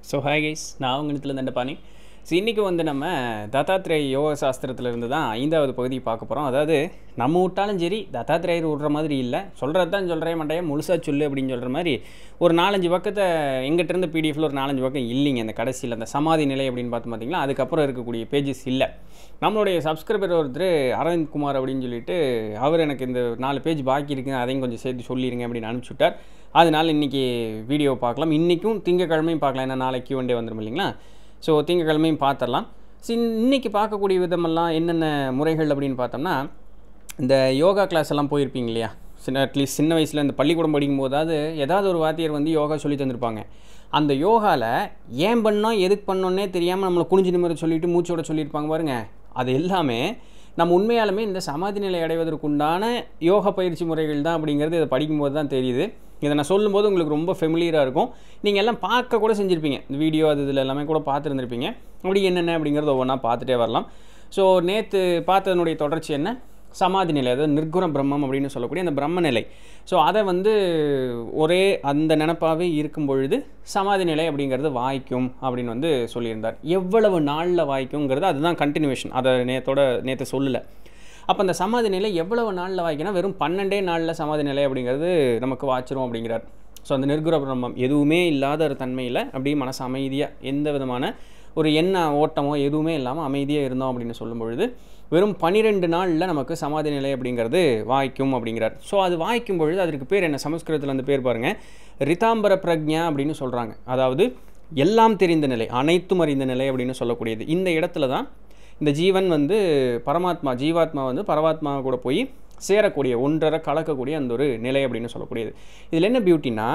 So hi guys, நான் உங்க Nithilan Dhandapani. இன்னைக்கு வந்து நம்ம தத்தாத்ரேய யோக சாஸ்திரத்துல இருந்து தான் 5வது பகுதி பார்க்க போறோம். அதாவது நம்ம விட்டாலும் சரி தத்தாத்ரேயர் விடுற மாதிரி இல்ல. சொல்றது தான் சொல்றேன் மண்டைய முழுசா சொல்லு அப்படினு சொல்ற மாதிரி ஒரு 4-5 பக்கத்தை எங்கிட்ட இருந்து PDF-ல ஒரு 4-5 பக்கம் இல்லீங்க. அந்த கடைசில அந்த சமாதி நிலை அப்படினு பாத்தீங்களா அதுக்கு அப்புறம் இருக்கக்கூடிய பேजेस இல்ல. நம்மளுடைய சப்ஸ்கிரைபர் ஒருத்தர் அரவிந்த் குமார் அப்படினு சொல்லிட்டு அவர் எனக்கு இந்த 4 பேஜ் பாக்கி இருக்கு அதையும் கொஞ்சம் சேர்த்து சொல்லிருங்க அப்படினு அனுப்பிச்சுட்டார். அதனால இன்னைக்கு வீடியோ பார்க்கலாம். இன்னைக்கும் திங்கக்கிழமையும் பார்க்கலாம். ஏன்னா நாளைக்கு Q&A வந்துரும் இல்லீங்களா? சோ திங்கக்கிழமையும் பார்த்தறலாம். இன்னைக்கு பார்க்கக்கூடிய விதமெல்லாம் என்னென்ன முறைகள் அப்படினு பார்த்தோம்னா இந்த யோகா கிளாஸ் எல்லாம் போயிருப்பீங்க இல்லையா? அட்லீஸ்ட் சின்ன வயசுல இந்த பள்ளிக்கூடம் படிக்கும்போது ஏதாவது ஒரு வாத்தியார் வந்து யோகா சொல்லி தந்திருப்பாங்க. அந்த யோகால ஏன் பண்ணோம் எதுக்கு பண்ணோம்னே தெரியாம நம்மள குனிஞ்சு நிமிர சொல்லிட்டு மூச்சோட சொல்லிருப்பாங்க பாருங்க. அது எல்லாமே நம்ம உண்மையாலுமே இந்த சமாதி நிலை அடைவதற்குண்டான யோகா பயிற்சி முறைகள் தான் அப்படிங்கிறது இத படிக்கும்போது தான் தெரியுது. இத நான் சொல்லும்போது உங்களுக்கு ரொம்ப ஃபெமிலியரா இருக்கும். நீங்க எல்லாம் பார்க்க கூட செஞ்சிருப்பீங்க. இந்த வீடியோ இதுல எல்லாமே கூட பார்த்திருந்திருப்பீங்க. அப்படி என்னென்ன அப்படிங்கறது ஒவ்வொண்ணா பார்த்துட்டே வரலாம். சோ நேத்து பார்த்ததனுடைய தொடர்ச்சி என்ன? சமாதி நிலை, அதாவது நிர்குண பிரம்மம் அப்படினு சொல்லக்கூடிய அந்த பிரம்ம நிலை. சோ அத வந்து ஒரே அந்த நினைப்பாவே இருக்கும் பொழுது சமாதி நிலை அப்படிங்கிறது வாய்க்கும் அப்படினு வந்து சொல்லியிருந்தார். எவ்வளவு நாள்ல வாய்க்கும்ங்கிறது அதுதான் கண்டினியூவேஷன். அத நேத்து சொல்லல. அப்ப அந்த சமாதி நிலை எவ்வளவு நாள்ல வாய்க்குனா வெறும் 12 நாள்ல சமாதி நிலை அப்படிங்கிறது நமக்கு வாச்சிரும் அப்படிங்கிறார். சோ அந்த நிர்குண பிரம்மம் எதுவுமே இல்லாத ஒரு தன்மையில அப்படியே மனசு அமைதியா எந்த விதமான ஒரு எண்ண ஓட்டமோ எதுவுமே இல்லாம அமைதியா இருந்தோம் அப்படினு சொல்லும் பொழுது வெறும் 12 நாள்ல நமக்கு சமாதி நிலை அப்படிங்கிறது வாய்க்கும் அப்படிங்கிறார். சோ அது வாய்க்கும் பொழுது அதற்கு பேர் என்ன? சமஸ்கிருதத்துல அந்த பேர் பாருங்க. ரிதாம்பர பிரக்ஞா அப்படினு சொல்றாங்க. அதாவது எல்லாம் தெரிந்த நிலை, அனைத்தும் அறிந்த நிலை அப்படினு சொல்லக்கூடியது. இந்த இடத்துல தான் இந்த ஜீவன் வந்து பரமாத்மா ஜீவாத்மா வந்து பரமாத்மா கூட போய் சேரக்கூடிய ஒன்றரை கலக்கக்கூடிய அந்த ஒரு நிலை அப்படினு சொல்லக்கூடியது. இதுல என்ன பியூட்டினா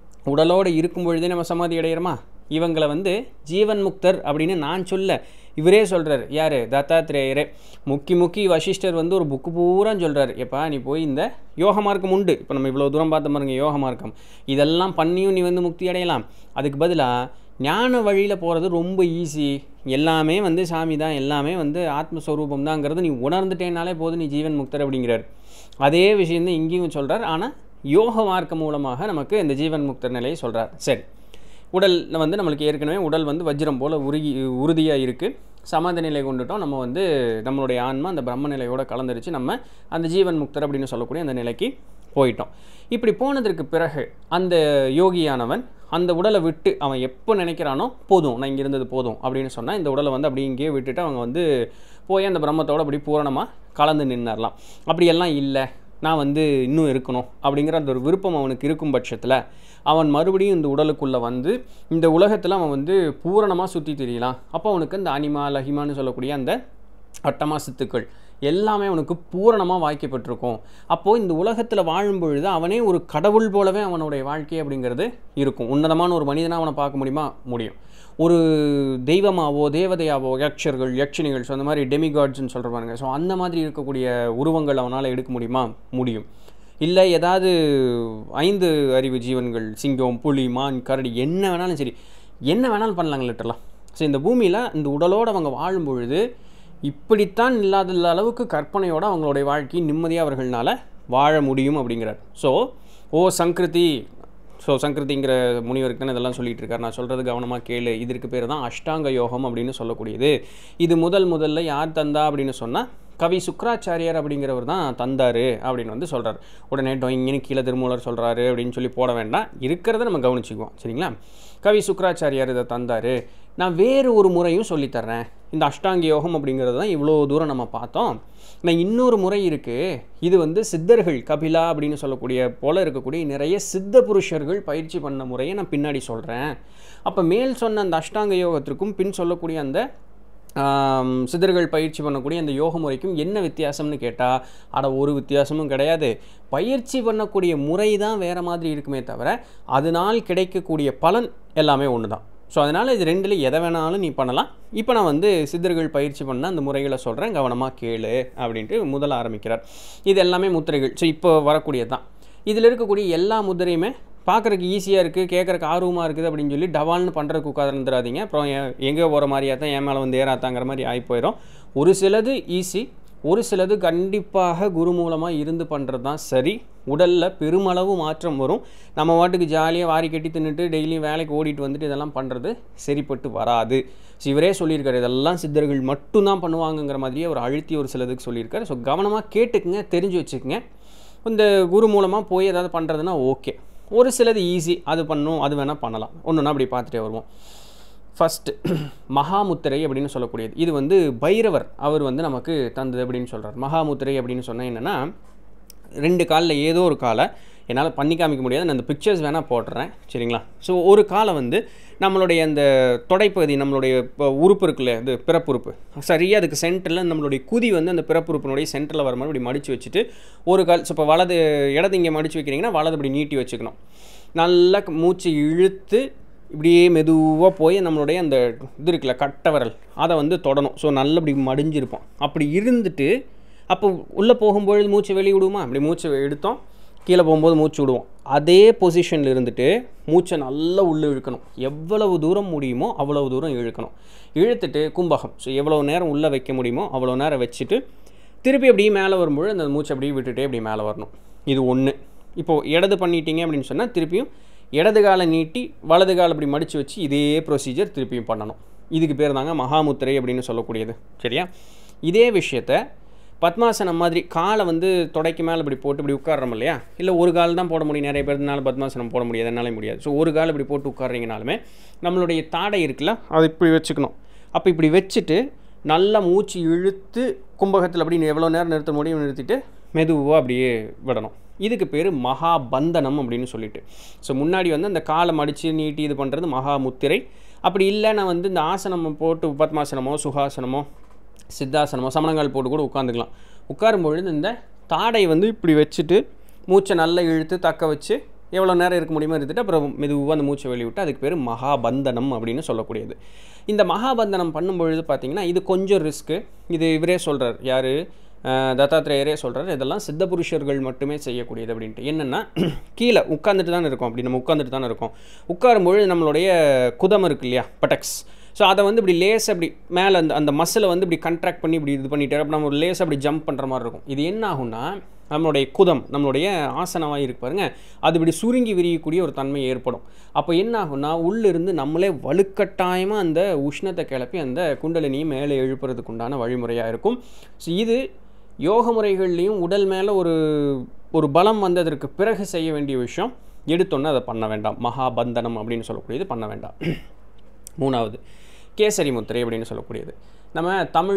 உடலோட இருக்கும் பொழுதே நம்ம சமாதி அடையறோமா? இவங்கள வந்து ஜீவன் முக்தர் அப்படினு நான் சொல்ல இவரே சொல்றாரு. யாரு? தத்தாத்ரேயரே. முக்கி வசிஷ்டர் வந்து ஒரு புக் பூரா சொல்றாரு. எப்பா நீ போய் இந்த யோக மார்க்கம் உண்டு. இப்போ நம்ம இவ்வளவு தூரம் பார்த்த பாருங்க யோக மார்க்கம். இதெல்லாம் பண்ணியும் நீ வந்து முக்தி அடையலாம். அதுக்கு பதிலா ஞான வழியில போறது ரொம்ப ஈஸி. எல்லாமே வந்து சாமி தான், எல்லாமே வந்து ஆத்மஸ்வரூபம் தான்ங்கறது நீ உணர்ந்துட்டேனாலே போதும், நீ ஜீவன் முக்தர் அப்படிங்கிறார். அதே விஷயம் தான் இங்கேயும் சொல்றார். ஆனா யோக மார்க்கம் மூலமாக நமக்கு இந்த ஜீவன் முக்தர் நிலையை சொல்றார். சரி, உடல் வந்து நமக்கு ஏற்கனவே உடல் வந்து வஜ்ரம் போல உறுதியா இருக்கு. சமாதி நிலை கொண்டுட்டோம். நம்ம வந்து நம்மளுடைய ஆன்மா அந்த பிரம்ம நிலையோட கலந்துருச்சு. நம்ம அந்த ஜீவன் முக்தர் அப்படினு சொல்லக்கூடிய அந்த நிலைக்கு போயிட்டோம். இப்படி போனதற்கு பிறகு அந்த யோகியானவன் அந்த உடலை விட்டு அவன் எப்போ நினைக்கிறானோ போதும், நான் இங்க இருந்தது போதும் அப்படினு சொன்னா இந்த உடலை வந்து அப்படியே இங்கேயே விட்டுட்டு அவங்க வந்து போய் அந்த பிரம்மத்தோட அப்படி பூரணமா கலந்து நின்னறலாம். அப்படி எல்லாம் இல்ல, நான் வந்து இன்னும் இருக்கணும் அப்படிங்கிற அந்த ஒரு விருப்பம் அவனுக்கு இருக்கும் பட்சத்துல அவன் மறுபடியும் இந்த உடலுக்குள்ள வந்து இந்த உலகத்துல அவன் வந்து பூரணமா சுத்தி திரியலாம். அப்ப அவனுக்கு அந்த அனிமா லஹிமான்னு சொல்லக்கூடிய அந்த அட்டமா சித்துக்கள் எல்லாமே அவனுக்கு பூரணமா வாய்க்கப்பட்டிருக்கும். அப்போ இந்த உலகத்துல வாழும் பொழுது அவனே ஒரு கடவுள் போலவே அவனுடைய வாழ்க்கை அப்படிங்கிறது இருக்கும். உன்னதமான ஒரு மனிதனா அவனை பார்க்க முடியுமா? முடியும். ஒரு தெய்வமாவோ தேவதையாவோ யக்ஷர்கள் யக்ஷினிகள் அந்த மாதிரி டெமிகாட்ஸ்னு சொல்றாங்க. ஸோ அந்த மாதிரி இருக்கக்கூடிய உருவங்கள் அவனால் எடுக்க முடியுமா? முடியும். இல்லை ஏதாவது 5 அறிவு ஜீவன்கள், சிங்கம், புலி, மான், கரடி, என்ன வேணாலும் சரி, என்ன வேணாலும் பண்ணலாங்க லிட்டரலாம். ஸோ இந்த பூமியில் இந்த உடலோடு அவங்க வாழும் பொழுது இப்படித்தான் இல்லாத அளவுக்கு கற்பனையோடு அவங்களுடைய வாழ்க்கையை நிம்மதியாக அவர்களால் வாழ முடியும் அப்படிங்கிறார். ஸோ சங்கிருதி சங்கிருதிங்கிற முனிவருக்கு தான் இதெல்லாம் சொல்லிட்டு இருக்காரு. நான் சொல்கிறது கவனமாக கேளு. இதற்கு பேர் தான் அஷ்டாங்க யோகம் அப்படின்னு சொல்லக்கூடியது. இது முதல்ல யார் தந்தா அப்படின்னு சொன்னால் கவி சுக்ராச்சாரியார் அப்படிங்கிறவர் தான் தந்தாரு அப்படின்னு வந்து சொல்கிறார். உடனே டொயிங்கன்னு கீழே திருமூலர் சொல்கிறாரு அப்படின்னு சொல்லி போட வேண்டாம். இருக்கிறத நம்ம கவனிச்சுக்குவோம். சரிங்களா? கவி சுக்ராச்சாரியார் இதை தந்தாரு. நான் வேறு ஒரு முறையும் சொல்லித்தர்றேன். இந்த அஷ்டாங்க யோகம் அப்படிங்கிறது தான் இவ்வளோ தூரம் நம்ம பார்த்தோம். நான் இன்னொரு முறை இருக்குது. இது வந்து சித்தர்கள் கபிலா அப்படின்னு சொல்லக்கூடிய போல இருக்கக்கூடிய நிறைய சித்த புருஷர்கள் பயிற்சி பண்ண முறையை நான் பின்னாடி சொல்கிறேன். அப்போ மேல் சொன்ன அந்த அஷ்டாங்க யோகத்திற்கும் பின் சொல்லக்கூடிய அந்த சித்தர்கள் பயிற்சி பண்ணக்கூடிய அந்த யோக முறைக்கும் என்ன வித்தியாசம்னு கேட்டால் ஒரு வித்தியாசமும் கிடையாது. பயிற்சி பண்ணக்கூடிய முறை தான் வேறு மாதிரி இருக்குமே தவிர அதனால் கிடைக்கக்கூடிய பலன் எல்லாமே ஒன்று தான். ஸோ அதனால் இது ரெண்டில் எதை வேணாலும் நீ பண்ணலாம். இப்போ நான் வந்து சித்தர்கள் பயிற்சி பண்ண அந்த முறைகளை சொல்கிறேன், கவனமாக கேளு அப்படின்ட்டு முதல்ல ஆரம்பிக்கிறார். இது எல்லாமே முத்திரைகள். ஸோ இப்போ வரக்கூடியது தான். இதில் இருக்கக்கூடிய எல்லா முத்திரையுமே பார்க்குறதுக்கு ஈஸியாக இருக்குது, கேட்குறக்கு ஆர்வமாக இருக்குது அப்படின்னு சொல்லி டவால்னு பண்ணுறதுக்கு உட்காந்துருந்துடாதீங்க. அப்புறம் எங்கே போகிற மாதிரியா தான் என் மேலே வந்து ஏறாத்தாங்கிற மாதிரி ஆகி போயிடும். ஒரு சிலது ஈஸி, ஒரு சிலது கண்டிப்பாக குரு மூலமாக இருந்து பண்ணுறது தான் சரி. உடலில் பெருமளவு மாற்றம் வரும். நம்ம வாட்டுக்கு ஜாலியாக வாரி கட்டி தின்னுட்டு டெய்லியும் வேலைக்கு ஓடிட்டு வந்துட்டு இதெல்லாம் பண்ணுறது சரிப்பட்டு வராது. ஸோ இவரே சொல்லியிருக்காரு, இதெல்லாம் சித்தர்கள் மட்டும்தான் பண்ணுவாங்கங்கிற மாதிரியே அவர் அழுத்தி ஒரு சிலதுக்கு சொல்லியிருக்காரு. ஸோ கவனமாக கேட்டுக்குங்க, தெரிஞ்சு வச்சுக்கோங்க. இந்த குரு மூலமாக போய் ஏதாவது பண்ணுறதுனா ஓகே. ஒரு சிலது ஈஸி, அது பண்ணும், அது வேணால் பண்ணலாம். ஒன்றுன்னா அப்படி பார்த்துட்டே வருவோம். ஃபஸ்ட்டு மகாமுத்திரை அப்படின்னு சொல்லக்கூடியது. இது வந்து பைரவர் அவர் வந்து நமக்கு தந்தது அப்படின்னு சொல்கிறார். மகாமுத்திரை அப்படின்னு சொன்னால் என்னென்னா, 2 காலில் ஏதோ ஒரு காலை என்னால் பண்ணி காமிக்க முடியாது, நான் அந்த பிக்சர்ஸ் வேணால் போடுறேன், சரிங்களா? ஸோ ஒரு காலை வந்து நம்மளுடைய அந்த தொடைப்பகுதி, நம்மளுடைய உறுப்பு இருக்குல்ல, அது பிறப்புறுப்பு, சரியாக அதுக்கு சென்டரில் நம்மளுடைய குதி வந்து அந்த பிறப்புறுப்பினுடைய சென்டரில் வர மாதிரி இப்படி மடித்து வச்சுட்டு ஒரு கால், ஸோ இப்போ இடது இங்கே மடித்து வைக்கிறீங்கன்னா வலது இப்படி நீட்டி வச்சுக்கணும். நல்லா மூச்சு இழுத்து இப்படியே மெதுவாக போய் நம்மளுடைய அந்த இது இருக்குல்ல கட்டவரல், அதை வந்து தொடணும். ஸோ நல்லா இப்படி மடிஞ்சிருப்போம். அப்படி இருந்துட்டு அப்போ உள்ளே போகும்பொழுது மூச்சு வெளியே விடுவோமா, அப்படி மூச்சு எடுத்தோம், கீழே போகும்போது மூச்சு விடுவோம். அதே பொசிஷனில் இருந்துட்டு மூச்சை நல்லா உள்ளே இழுக்கணும். எவ்வளவு தூரம் முடியுமோ அவ்வளவு தூரம் இழுக்கணும். இழுத்துட்டு கும்பகம், ஸோ எவ்வளோ நேரம் உள்ளே வைக்க முடியுமோ அவ்வளோ நேரம் வச்சுட்டு திருப்பி அப்படியே மேலே வரும்பொழுது அந்த மூச்சை அப்படியே விட்டுட்டே அப்படியே மேலே வரணும். இது ஒன்று. இப்போது இடது பண்ணிட்டீங்க அப்படின்னு சொன்னால் திருப்பியும் இடது காலை நீட்டி வலது காலை அப்படி மடித்து வச்சு இதே ப்ரொசீஜர் திருப்பியும் பண்ணணும். இதுக்கு பேர் தாங்க மகாமுத்திரை அப்படின்னு சொல்லக்கூடியது, சரியா? இதே விஷயத்தை பத்மாசனம் மாதிரி காலை வந்து தொடைக்கு மேலே இப்படி போட்டு இப்படி உட்கார்றோம் இல்லையா, இல்லை ஒரு கால் தான் போட முடியும், நிறைய பேர்னால பத்மாசனம் போட முடியாது, என்னாலே முடியாது. ஸோ ஒரு கால் இப்படி போட்டு உட்கார்றீங்கனாலுமே நம்மளுடைய தாடை இருக்குல்ல, அதை இப்படி வச்சுக்கணும். அப்போ இப்படி வச்சுட்டு நல்லா மூச்சு இழுத்து கும்பகத்தில் அப்படி எவ்வளோ நேரம் நிறுத்த முடியும் நிறுத்திட்டு மெதுவாக அப்படியே விடணும். இதுக்கு பேர் மகாபந்தனம் அப்படின்னு சொல்லிட்டு. ஸோ முன்னாடி வந்து அந்த காலை மடித்து நீட்டி இது பண்ணுறது மகாமுத்திரை. அப்படி இல்லை நான் வந்து இந்த ஆசனம் போட்டு பத்மாசனமோ சுகாசனமோ சித்தாசனமோ சமணங்கால் போட்டு கூட உட்காந்துக்கலாம். உட்காரும்பொழுது இந்த தாடை வந்து இப்படி வச்சுட்டு மூச்சை நல்லா இழுத்து தக்க வச்சு எவ்வளோ நேரம் இருக்க முடியுமோ இருந்துட்டு அப்புறம் மெதுவாக அந்த மூச்சை வெளிவிட்டு அதுக்கு பேர் மகாபந்தனம் அப்படின்னு சொல்லக்கூடியது. இந்த மகாபந்தனம் பண்ணும்பொழுது பார்த்திங்கன்னா இது கொஞ்சம் ரிஸ்க்கு. இது இவரே சொல்கிறார், யார், தத்தாத்திரேயரே சொல்கிறார், இதெல்லாம் சித்த புருஷர்கள் மட்டுமே செய்யக்கூடியது அப்படின்ட்டு. என்னென்னா கீழே உட்காந்துட்டு தானே இருக்கோம், அப்படி நம்ம உட்காந்துட்டு தானே இருக்கோம். உட்காரும்பொழுது நம்மளுடைய குதம் இருக்கு இல்லையா, பட்டக்ஸ், ஸோ அதை வந்து இப்படி லேஸ் அப்படி மேலே அந்த மசிலை வந்து இப்படி கண்ட்ராக்ட் பண்ணி இப்படி இது பண்ணிட்டு அப்போ நம்ம ஒரு லேஸ் அப்படி ஜம்ப் பண்ணுற மாதிரி இருக்கும். இது என்ன ஆகும்னா நம்மளுடைய குதம், நம்மளுடைய ஆசனமாக இருக்கு பாருங்க, அது இப்படி சுருங்கி விரியக்கூடிய ஒரு தன்மை ஏற்படும். அப்போ என்ன ஆகும்னா உள்ளிருந்து நம்மளே வலுக்கட்டாயமாக அந்த உஷ்ணத்தை கிளப்பி அந்த குண்டலினியை மேலே எழுப்புறதுக்கு உண்டான வழிமுறையாக இருக்கும். ஸோ இது யோக முறைகள்லேயும் உடல் மேலே ஒரு பலம் வந்ததற்கு பிறகு செய்ய வேண்டிய விஷயம். எடுத்தோன்னே அதை பண்ண வேண்டாம். மகாபந்தனம் அப்படின்னு சொல்லக்கூடியது பண்ண வேண்டாம். 3வது கேசரி முத்திரை அப்படின்னு சொல்லக்கூடியது. நம்ம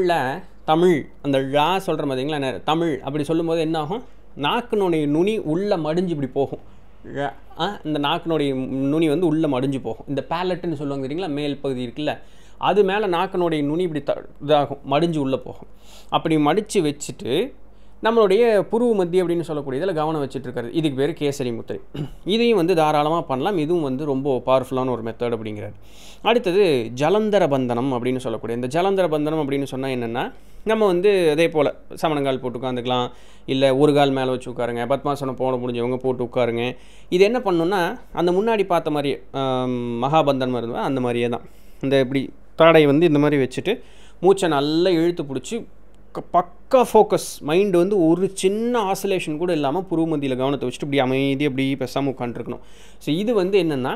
தமிழ் அந்த ழா சொல்கிற மாதிரிங்களா, தமிழ் அப்படி சொல்லும்போது என்ன ஆகும், நாக்கினுடைய நுனி உள்ளே மடிஞ்சு இப்படி போகும். இந்த நாக்கினுடைய நுனி வந்து உள்ளே மடிஞ்சு போகும். இந்த பேலட்டுன்னு சொல்லுவாங்க தெரியுங்களா, மேல் பகுதி இருக்குல்ல, அது மேலே நாக்கினுடைய நுனி இப்படி இதாகும், மடிஞ்சு உள்ளே போகும். அப்படி மடித்து வச்சுட்டு நம்மளுடைய புருவ மத்தி அப்படின்னு சொல்லக்கூடியதில் கவனம் வச்சுட்ருக்காரு. இதுக்கு பேர் கேசரி முத்திரை. இதையும் வந்து தாராளமாக பண்ணலாம். இதுவும் வந்து ரொம்ப பவர்ஃபுல்லான ஒரு மெத்தட் அப்படிங்கிறார். அடுத்தது ஜலந்தர பந்தனம் அப்படின்னு சொல்லக்கூடிய இந்த ஜலந்தர பந்தனம் அப்படின்னு சொன்னால் என்னென்னா, நம்ம வந்து அதே போல் சமணங்கால் போட்டு உட்காந்துக்கலாம், இல்லை ஒரு கால் மேலே வச்சு உட்காருங்க, பத்மாசனம் போட முடிஞ்சவங்க போட்டு உட்காருங்க. இது என்ன பண்ணணுன்னா அந்த முன்னாடி பார்த்த மாதிரி மகாபந்தனம் இருந்தால் அந்த மாதிரியே தான். இந்த இப்படி தாடை வந்து இந்த மாதிரி வச்சுட்டு மூச்சை நல்லா இழுத்து பிடிச்சி பக்கா ஃபோக்கஸ், மைண்டு வந்து ஒரு சின்ன ஆசோலேஷன் கூட இல்லாமல் புருவமத்தியில் கவனத்தை வச்சுட்டு இப்படி அமைதி அப்படி பேசாமல் உட்காந்துருக்கணும். ஸோ இது வந்து என்னென்னா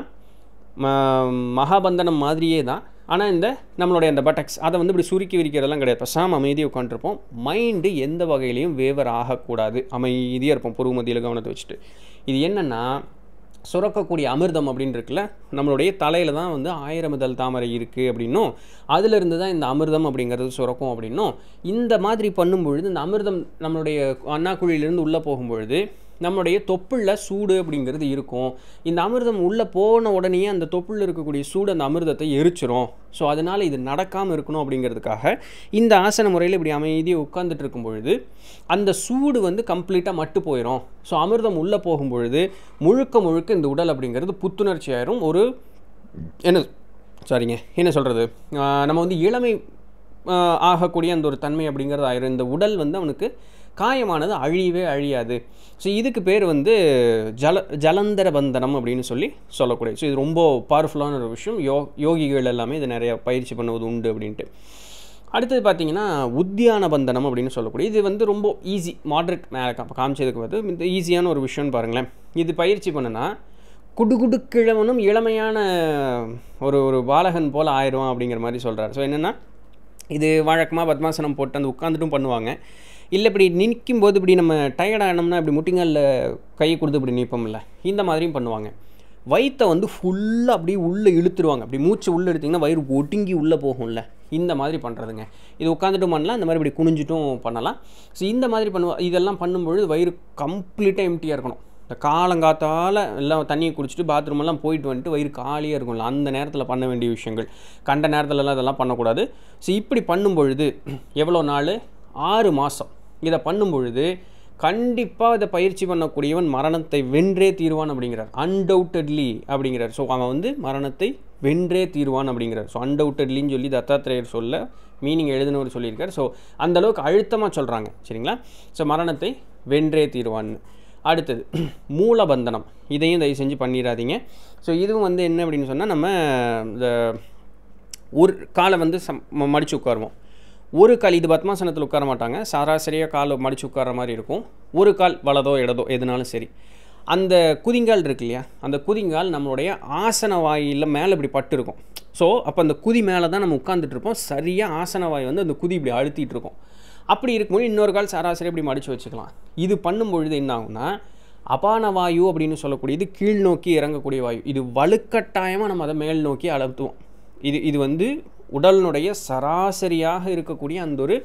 மகாபந்தனம் மாதிரியே தான். ஆனால் இந்த நம்மளுடைய அந்த பட்டக்ஸ் அதை வந்து இப்படி சுருக்கி விரிக்கிறதெல்லாம் கிடையாது. பேசாமல் அமைதியாக உட்காந்துருப்போம். மைண்டு எந்த வகையிலையும் வேவர் ஆகக்கூடாது, அமைதியாக இருப்போம் புருவமத்தியில் கவனத்தை வச்சுட்டு. இது என்னென்னா சுரக்கக்கூடிய அமிர்தம் அப்படின்னு இருக்குல்ல, நம்மளுடைய தலையில் தான் வந்து 1000 இதழ் தாமரை இருக்குது அப்படின்னும், அதிலிருந்து தான் இந்த அமிர்தம் அப்படிங்கிறது சுரக்கும் அப்படின்னும். இந்த மாதிரி பண்ணும்பொழுது இந்த அமிர்தம் நம்மளுடைய அண்ணாக்குழியிலேருந்து உள்ளே போகும்பொழுது நம்மளுடைய தொப்புளில் சூடு அப்படிங்கிறது இருக்கும். இந்த அமிர்தம் உள்ளே போன உடனேயே அந்த தொப்புளில் இருக்கக்கூடிய சூடு அந்த அமிர்தத்தை எரிச்சிரும். ஸோ அதனால் இது நடக்காமல் இருக்கணும் அப்படிங்கிறதுக்காக இந்த ஆசன முறையில் இப்படி அமைதியாக உட்காந்துட்டு இருக்கும் பொழுது அந்த சூடு வந்து கம்ப்ளீட்டாக மட்டு போயிடும். ஸோ அமிர்தம் உள்ளே போகும்பொழுது முழுக்க இந்த உடல் அப்படிங்கிறது புத்துணர்ச்சி ஆயிரும். ஒரு என்ன சொல்கிறது, நம்ம வந்து இளமை ஆகக்கூடிய அந்த ஒரு தன்மை அப்படிங்கிறது ஆயிரும். இந்த உடல் வந்து அவனுக்கு காயமானது அழியவே அழியாது. ஸோ இதுக்கு பேர் வந்து ஜலந்தர பந்தனம் அப்படின்னு சொல்லக்கூடிய. ஸோ இது ரொம்ப பவர்ஃபுல்லான ஒரு விஷயம். யோகிகள் எல்லாமே இதை நிறைய பயிற்சி பண்ணுவது உண்டு அப்படின்ட்டு. அடுத்தது பார்த்தீங்கன்னா உத்தியான பந்தனம் அப்படின்னு சொல்லக்கூடிய இது வந்து ரொம்ப ஈஸி மாட்ரேட் மேலே காமிச்சதுக்கு வந்து இந்த ஈஸியான ஒரு விஷயம்னு பாருங்களேன். இது பயிற்சி பண்ணுனா குடுகுடு கிழவனும் இளமையான ஒரு பாலகன் போல் ஆயிடுவான் அப்படிங்கிற மாதிரி சொல்கிறார். ஸோ என்னென்னா இது வழக்கமாக பத்மாசனம் போட்டு அந்த உட்காந்துட்டும் பண்ணுவாங்க. இல்லை இப்படி நிற்கும்போது இப்படி நம்ம டயர்டானோம்னா இப்படி முட்டிங்களில் கை கொடுத்து இப்படி நிற்போம்ல, இந்த மாதிரியும் பண்ணுவாங்க. வயிற்றை வந்து ஃபுல்லாக அப்படியே உள்ளே இழுத்துருவாங்க. அப்படி மூச்சு உள்ளே எடுத்திங்கன்னா வயிறு ஒடுங்கி உள்ளே போகும்ல, இந்த மாதிரி பண்ணுறதுங்க. இது உட்காந்துட்டும் பண்ணலாம், இந்த மாதிரி இப்படி குனிஞ்சிட்டும் பண்ணலாம். ஸோ இந்த மாதிரி இதெல்லாம் பண்ணும்பொழுது வயிறு கம்ப்ளீட்டாக எம்டியாக இருக்கணும். இந்த காலங்காத்தால் எல்லாம் தண்ணியை குடிச்சிட்டு பாத்ரூமெல்லாம் போயிட்டு வந்துட்டு வயிறு காலியாக இருக்கும்ல, அந்த நேரத்தில் பண்ண வேண்டிய விஷயங்கள். கண்ட நேரத்துலலாம் இதெல்லாம் பண்ணக்கூடாது. ஸோ இப்படி பண்ணும்பொழுது எவ்வளோ நாள்? 6 மாதம் இதை பண்ணும்பொழுது கண்டிப்பாக இதை பயிற்சி பண்ணக்கூடியவன் மரணத்தை வென்றே தீர்வான் அப்படிங்கிறார். அன்டவுட்டட்லி அப்படிங்கிறார். ஸோ அவன் வந்து மரணத்தை வென்றே தீர்வான் அப்படிங்கிறார். ஸோ அன்டவுட்டட்லின்னு சொல்லி தத்தாத்திரேயர் சொல்ல மீனிங் எழுதினவர் சொல்லியிருக்கார். ஸோ அந்தளவுக்கு அழுத்தமாக சொல்கிறாங்க, சரிங்களா? ஸோ மரணத்தை வென்றே தீர்வான்னு. அடுத்தது மூலபந்தனம். இதையும் தயவு செஞ்சு பண்ணிடாதீங்க. ஸோ இதுவும் வந்து என்ன அப்படின்னு சொன்னால், நம்ம இந்த ஒரு காலை வந்து மடித்து உட்காருவோம். ஒரு கால் இது பத்மாசனத்தில் உட்கார மாட்டாங்க, சராசரியாக கால் மடித்து உட்கார மாதிரி இருக்கும். ஒரு கால் வலதோ இடதோ எதுனாலும் சரி. அந்த குதிங்கால் இருக்கு இல்லையா, அந்த குதிங்கால் நம்மளுடைய ஆசன வாயில் மேலே இப்படி பட்டு இருக்கும். ஸோ அப்போ அந்த குதி மேலே தான் நம்ம உட்காந்துட்டு இருப்போம். சரியாக ஆசன வாய் வந்து அந்த குதி இப்படி அழுத்திட்டு இருக்கும். அப்படி இருக்கும்போது இன்னொரு கால் சராசரி இப்படி மடித்து வச்சுக்கலாம். இது பண்ணும்பொழுது என்ன ஆகும்னா, அபான வாயு அப்படின்னு சொல்லக்கூடியது கீழ் நோக்கி இறங்கக்கூடிய வாயு. இது வலுக்கட்டாயமாக நம்ம அதை மேல் நோக்கி அழுத்துவோம். இது வந்து உடலினுடைய சராசரியாக இருக்கக்கூடிய அந்த ஒரு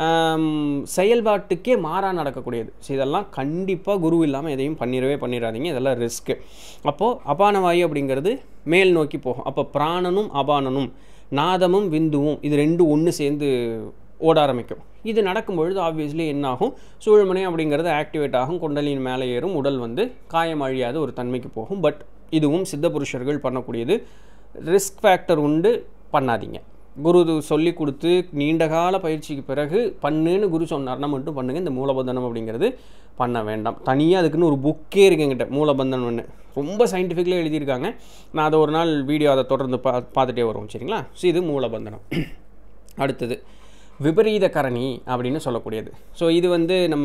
செயல்பாட்டுக்கே மாறாக நடக்கக்கூடியது. ஸோ இதெல்லாம் கண்டிப்பாக குரு இல்லாமல் எதையும் பண்ணிடாதீங்க. இதெல்லாம் ரிஸ்க்கு. அப்போது அபான வாயு அப்படிங்கிறது மேல் நோக்கி போகும். அப்போ பிராணனும் அபானனும் நாதமும் விந்துவும் இது ரெண்டும் ஒன்று சேர்ந்து ஓட ஆரம்பிக்கும். இது நடக்கும்பொழுது ஆப்வியஸ்லி என்னாகும், சூழ்மனை அப்படிங்கிறது ஆக்டிவேட் ஆகும், குண்டலின் மேலே ஏறும், உடல் வந்து காயம் அழியாத ஒரு தன்மைக்கு போகும். பட் இதுவும் சித்த புருஷர்கள் பண்ணக்கூடியது. ரிஸ்க் ஃபேக்டர் உண்டு, பண்ணாதீங்க. குரு சொல்லி கொடுத்து நீண்டகால பயிற்சிக்கு பிறகு பண்ணுன்னு குரு சொன்னார்னா மட்டும் பண்ணுங்கள். இந்த மூலபந்தனம் அப்படிங்கிறது பண்ண வேண்டாம். தனியாக அதுக்குன்னு ஒரு புக்கே இருக்குங்கிட்ட மூலபந்தனம்னு ரொம்ப சயின்டிஃபிக்கலாக எழுதியிருக்காங்க. நான் அதை ஒரு நாள் வீடியோ அதை தொடர்ந்து பார்த்துட்டே வருவோம், சரிங்களா? ஸோ இது மூலபந்தனம். அடுத்தது விபரீத கரணி அப்படின்னு சொல்லக்கூடியது. ஸோ இது வந்து நம்ம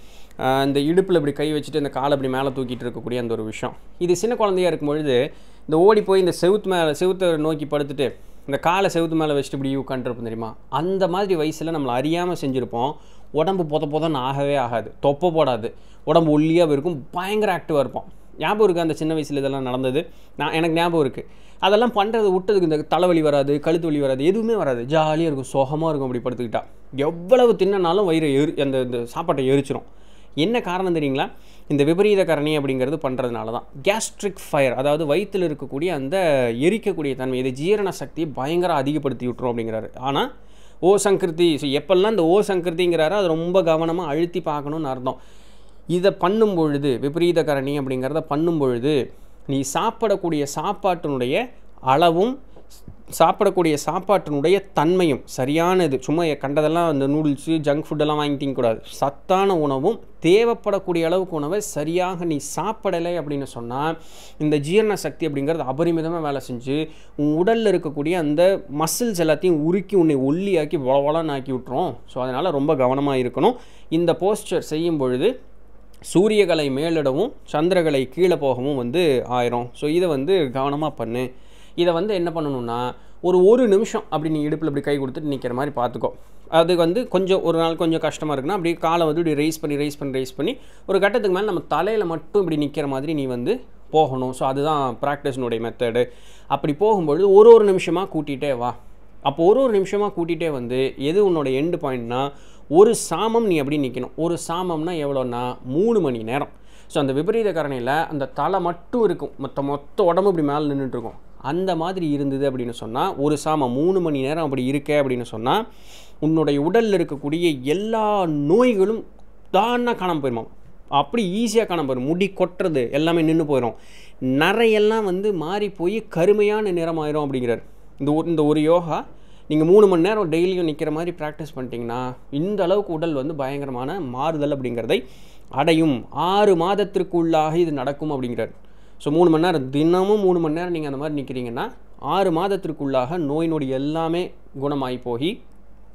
இந்த இடுப்பில் இப்படி கை வச்சுட்டு இந்த காலை அப்படி மேலே தூக்கிட்டு இருக்கக்கூடிய அந்த ஒரு விஷயம். இது சின்ன குழந்தையாக இருக்கும்பொழுது இந்த ஓடி போய் இந்த செவுத்தை நோக்கி படுத்துட்டு இந்த காலை செவுத்து மேலே வச்சுட்டு இப்படி உட்காந்துருப்போம் தெரியுமா? அந்த மாதிரி வயசில் நம்மளை அறியாமல் செஞ்சுருப்போம். உடம்பு பொதன்னு ஆகவே ஆகாது, தொப்பை போடாது, உடம்பு ஒல்லியாக இருக்கும், பயங்கர ஆக்டிவாக இருப்போம். ஞாபகம் இருக்குது அந்த சின்ன வயசில் இதெல்லாம் நடந்தது. எனக்கு ஞாபகம் இருக்குது. அதெல்லாம் பண்ணுறது விட்டதுக்கு இந்த தலைவலி வராது, கழுத்து வலி வராது, எதுவுமே வராது. ஜாலியாக இருக்கும், சுகமாக இருக்கும். அப்படி படுத்துக்கிட்டா எவ்வளவு தின்னாலும் வயிறு அந்த சாப்பாட்டை எரிச்சிரும். என்ன காரணம் தெரியுங்களா? இந்த விபரீத கரணி அப்படிங்கிறது பண்ணுறதுனால தான். கேஸ்ட்ரிக் ஃபயர், அதாவது வயிற்றில் இருக்கக்கூடிய அந்த எரிக்கக்கூடிய தன்மை, இது ஜீரண சக்தியை பயங்கர அதிகப்படுத்தி விட்டுரும் அப்படிங்கிறாரு. ஆனால் ஓ சங்கிருதி, ஸோ எப்பெல்லாம் இந்த ஓ சங்கிருதிங்கிறாரோ அது ரொம்ப கவனமாக அழுத்தி பார்க்கணுன்னு அர்த்தம். இதை பண்ணும் பொழுது விபரீத கரணி அப்படிங்கிறத பண்ணும் பொழுது நீ சாப்பிடக்கூடிய சாப்பாட்டினுடைய அளவும் சாப்பிடக்கூடிய சாப்பாட்டினுடைய தன்மையும் சரியானது. சும்மா கண்டதெல்லாம் அந்த நூடுல்ஸு ஜங்க் ஃபுட்டெல்லாம் வாங்கி திங்கக்கூடாது. சத்தான உணவும் தேவைப்படக்கூடிய அளவுக்கு உணவை சரியாக நீ சாப்பிடலை அப்படின்னு சொன்னால் இந்த ஜீரண சக்தி அப்படிங்கிறது அபரிமிதமாக வேலை செஞ்சு உன் உடலில் இருக்கக்கூடிய அந்த மசில்ஸ் எல்லாத்தையும் உருக்கி உன்னை ஒல்லியாக்கி வளவளன்னு ஆக்கி விட்டுரும். ஸோ அதனால் ரொம்ப கவனமாக இருக்கணும். இந்த போஸ்டர் செய்யும் பொழுது சூரியகலை மேலிடவும் சந்திரகலை கீழே போகவும் வந்து ஆயிரும். ஸோ இதை வந்து கவனமாக பண்ணு. இதை வந்து என்ன பண்ணணும்னா ஒரு நிமிஷம் அப்படி நீ இடுப்பில் இப்படி கை கொடுத்துட்டு நிற்கிற மாதிரி பார்த்துக்கோ. அது வந்து ஒரு நாள் கொஞ்சம் கஷ்டமாக இருக்குன்னா அப்படி காலை வந்து இப்படி ரைஸ் பண்ணி ஒரு கட்டத்துக்கு மேலே நம்ம தலையில் மட்டும் இப்படி நிற்கிற மாதிரி நீ வந்து போகணும். ஸோ அதுதான் ப்ராக்டிஸ்னுடைய மெத்தடு. அப்படி போகும்பொழுது ஒரு நிமிஷமாக கூட்டிகிட்டே வா. அப்போ ஒரு நிமிஷமாக கூட்டிகிட்டே வந்து எது உன்னோட எண்டு பாயிண்ட்னா ஒரு சாமம் நீ அப்படி நிற்கணும். ஒரு சாமம்னா எவ்வளோன்னா 3 மணி நேரம். ஸோ அந்த விபரீத கரணையில் அந்த தலை மட்டும் இருக்கும், மொத்த உடம்பு இப்படி மேலே நின்றுட்டுருக்கும். அந்த மாதிரி இருந்தது அப்படின்னு சொன்னால் ஒரு சாமம் 3 மணி நேரம் அப்படி இருக்க அப்படின்னு சொன்னால் உன்னுடைய உடலில் இருக்கக்கூடிய எல்லா நோய்களும் தானாக காணாமல் போயிடுமா. அப்படி ஈஸியாக காணாமல் போயிடும். முடி கொட்டுறது எல்லாமே நின்று போயிடும். நிறையெல்லாம் வந்து மாறி போய் கருமையான நிறமாயிரும் அப்படிங்கிறார். இந்த ஒரு யோகா நீங்கள் 3 மணி நேரம் டெய்லியும் நிற்கிற மாதிரி ப்ராக்டிஸ் பண்ணிட்டீங்கன்னா இந்த அளவுக்கு உடல் வந்து பயங்கரமான மாறுதல் அப்படிங்கிறதை அடையும். 6 மாதத்திற்குள்ளாக இது நடக்கும் அப்படிங்கிறார். ஸோ 3 மணி நேரம் தினமும் 3 மணி நேரம் நீங்கள் அந்த மாதிரி நிற்கிறீங்கன்னா 6 மாதத்திற்குள்ளாக நோய் நொடி எல்லாமே குணமாகி போய்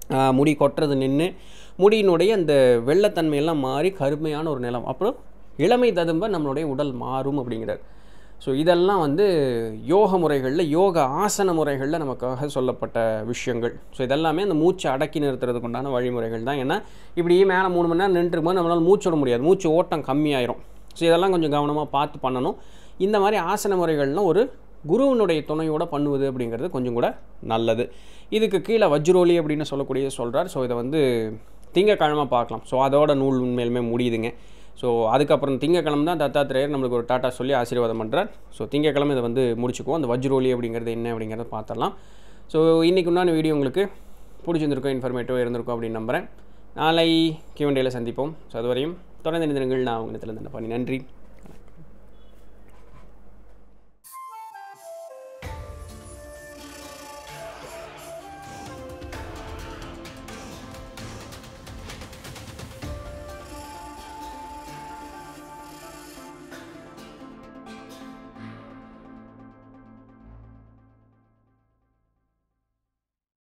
முடி கொட்டுறது நின்று முடியினுடைய அந்த வெள்ளைத்தன்மையெல்லாம் மாறி கருமையான ஒரு நிலம், அப்புறம் இளமை ததும்ப நம்மளுடைய உடல் மாறும் அப்படிங்கிறார். ஸோ இதெல்லாம் வந்து யோக முறைகளில், யோக ஆசன முறைகளில் நமக்காக சொல்லப்பட்ட விஷயங்கள். ஸோ இதெல்லாமே அந்த மூச்சை அடக்கி நிறுத்துறதுக்கு உண்டான வழிமுறைகள் தான். ஏன்னா இப்படியே மேலே 3 மணி நேரம் நின்றுருக்கும்போது நம்மளால் மூச்சு விட முடியாது, மூச்சு ஓட்டம் கம்மியாயிரும். ஸோ இதெல்லாம் கொஞ்சம் கவனமாக பார்த்து பண்ணணும். இந்த மாதிரி ஆசன முறைகள்லாம் ஒரு குருவினுடைய துணையோடு பண்ணுவது அப்படிங்கிறது கொஞ்சம் கூட நல்லது. இதுக்கு கீழே வஜ்ரோலி அப்படின்னு சொல்லக்கூடிய சொல்கிறார். ஸோ இதை வந்து திங்கக்கிழமை பார்க்கலாம். ஸோ அதோட நூல் உண்மையிலுமே முடியுதுங்க. ஸோ அதுக்கப்புறம் திங்கக்கிழமை தான் தத்தாத்திரேயர் நம்மளுக்கு ஒரு டாட்டா சொல்லி ஆசீர்வாதம் பண்ணுறார். ஸோ திங்கக்கிழமை இதை வந்து முடிச்சுக்குவோம். அந்த வஜ்ரோலி அப்படிங்கிறது என்ன அப்படிங்கிறத பார்த்துடலாம். ஸோ இன்றைக்கு உண்டான வீடியோ உங்களுக்கு பிடிச்சிருந்திருக்கும், இன்ஃபர்மேட்டிவாக இருந்திருக்கும் அப்படின்னு நம்புகிறேன். நாளை Q&Aல சந்திப்போம். ஸோ அதுவரையும் தொடர்ந்து நிறுங்கள். நான் உங்கள் நித்திலன் தண்டபாணி. நன்றி.